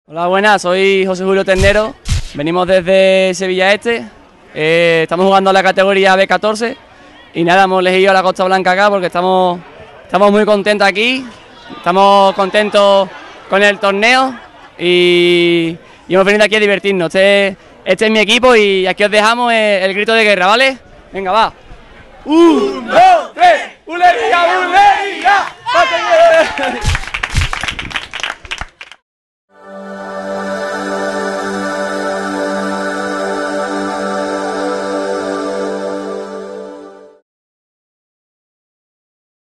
Hola, buenas, soy José Julio Ternero, venimos desde Sevilla Este, estamos jugando a la categoría B14 y nada, hemos elegido a la Costa Blanca acá porque estamos muy contentos aquí, estamos contentos con el torneo y hemos venido aquí a divertirnos. Este es mi equipo y aquí os dejamos el grito de guerra, ¿vale? Venga, va. ¡Un, dos, tres! ¡Ulerría,